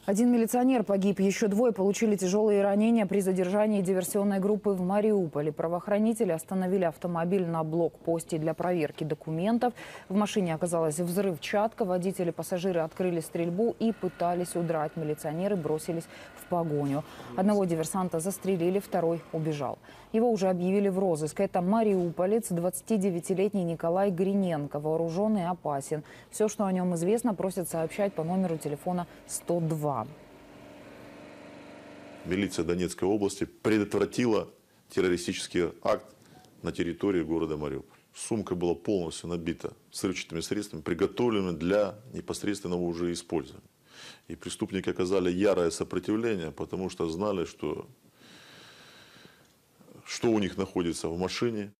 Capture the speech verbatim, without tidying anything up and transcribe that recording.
Один милиционер погиб, еще двое получили тяжелые ранения при задержании диверсионной группы в Мариуполе. Правоохранители остановили автомобиль на блокпосте для проверки документов. В машине оказалась взрывчатка. Водители и пассажиры открыли стрельбу и пытались удрать. Милиционеры бросились в погоню. Одного диверсанта застрелили, второй убежал. Его уже объявили в розыск. Это мариуполец, двадцатидевятилетний Николай Гриненко. Вооруженный и опасен. Все, что о нем известно, просят сообщать по номеру телефона сто два. Милиция Донецкой области предотвратила террористический акт на территории города Мариуполь. Сумка была полностью набита взрывчатыми средствами, приготовленными для непосредственного уже использования. И преступники оказали ярое сопротивление, потому что знали, что, что у них находится в машине.